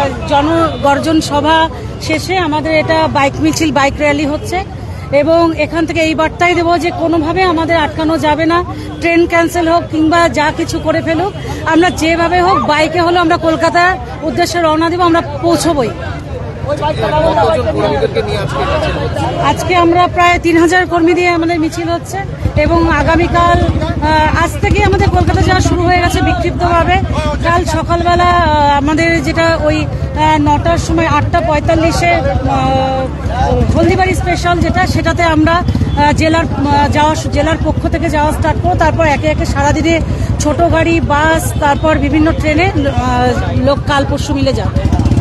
জনগর্জন সভা শেষে আমাদের এটা বাইক মিছিল, বাইক র্যালি হচ্ছে এবং এখান থেকে এই বার্তাই দেবো যে কোনোভাবে আমাদের আটকানো যাবে না। ট্রেন ক্যান্সেল হোক কিংবা যা কিছু করে ফেলুক, আমরা যেভাবে হোক বাইকে হলো আমরা কলকাতার উদ্দেশ্যে রওনা দিব, আমরা পৌঁছবই। আজকে আমরা প্রায় 3000 কর্মী দিয়ে আমাদের মিছিল হচ্ছে এবং আগামীকাল আজ থেকে আমাদের কলকাতা যাওয়া শুরু হয়ে গেছে বিক্ষিপ্তভাবে। কাল সকালবেলা আমাদের যেটা ওই 9টার সময় 8:45-এ হলদিবাড়ি স্পেশাল সেটাতে আমরা জেলার পক্ষ থেকে যাওয়া স্টার্ট করবো। তারপর একে একে সারাদিনে ছোট গাড়ি, বাস, তারপর বিভিন্ন ট্রেনে লোক কাল পরশু মিলে যাবে।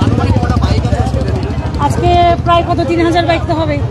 আজকে প্রায় 3000 বাইক তো হবে।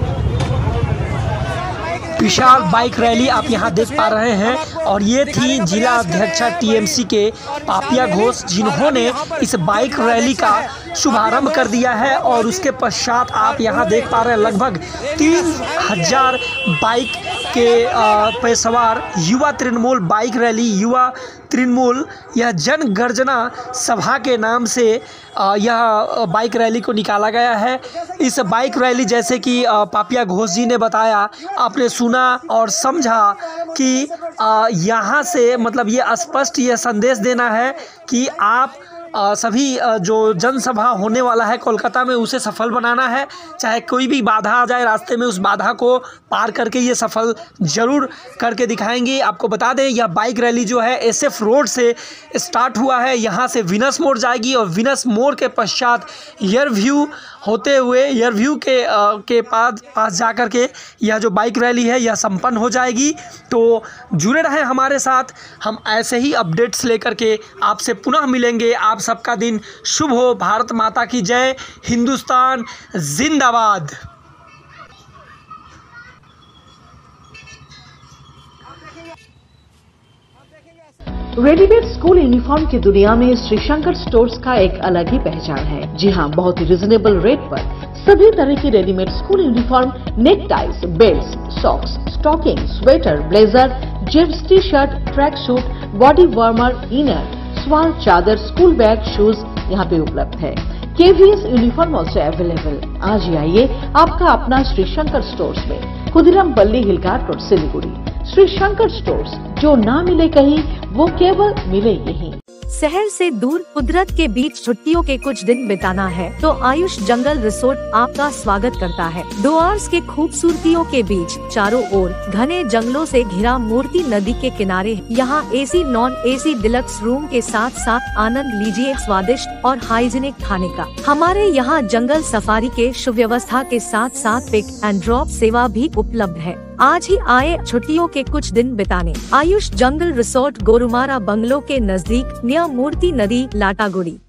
विशाल बाइक रैली आप यहाँ देख पा रहे हैं और ये थी जिला अध्यक्षा टीएमसी के पापिया घोष, जिन्होंने इस बाइक रैली का शुभारंभ कर दिया है। और उसके पश्चात आप यहाँ देख पा रहे हैं लगभग 3000 बाइक के पे सवार युवा तृणमूल बाइक रैली, युवा तृणमूल यह जन गर्जना सभा के नाम से यह बाइक रैली को निकाला गया है। इस बाइक रैली जैसे कि पापिया घोष जी ने बताया, आपने सुना और समझा कि यहाँ से मतलब ये स्पष्ट ये संदेश देना है कि आप सभी जो जनसभा होने वाला है कोलकाता में उसे सफल बनाना है। चाहे कोई भी बाधा आ जाए रास्ते में, उस बाधा को पार करके ये सफल ज़रूर करके दिखाएंगे। आपको बता दें यह बाइक रैली जो है SF रोड से स्टार्ट हुआ है, यहाँ से विनस मोड़ जाएगी और विनस मोड़ के पश्चात एयरव्यू होते हुए एयरव्यू के पास जा कर के यह जो बाइक रैली है यह संपन्न हो जाएगी। तो जुड़े रहें हमारे साथ, हम ऐसे ही अपडेट्स लेकर के आपसे पुनः मिलेंगे। आप सबका दिन शुभ हो। भारत माता की जय, हिंदुस्तान जिंदाबाद। रेडीमेड स्कूल यूनिफॉर्म की दुनिया में श्री शंकर स्टोर्स का एक अलग ही पहचान है। जी हाँ, बहुत ही रिजनेबल रेट पर सभी तरह की readymade school uniform, neck ties, belt, socks, stocking, sweater, blazer, jeans, T shirt, track suit, body warmer, inner, स्वान, चादर, स्कूल बैग, शूज यहाँ पे उपलब्ध है। KVS uniform also available. आज ही आइए आपका अपना श्री शंकर स्टोर्स में, खुदीराम पल्ली, हिलघाट रोड, सिलीगुड़ी। श्री शंकर स्टोर्स, जो ना मिले कहीं वो केवल मिले यहीं। शहर से दूर कुदरत के बीच छुट्टियों के कुछ दिन बिताना है तो आयुष जंगल रिसोर्ट आपका स्वागत करता है। डुआर्स के खूबसूरतियों के बीच चारों ओर घने जंगलों से घिरा मूर्ति नदी के किनारे यहाँ AC non AC deluxe room के साथ साथ आनंद लीजिए स्वादिष्ट और हाइजीनिक खाने का। हमारे यहाँ जंगल सफारी के सुव्यवस्था के साथ साथ पिक एंड ड्रॉप सेवा भी उपलब्ध है। आज ही आए छुट्टियों के कुछ दिन बिताने। Ayush jungle resort, Gorumara bungalow के नजदीक, नियर मूर्ति नदी, लाटागुड़ी।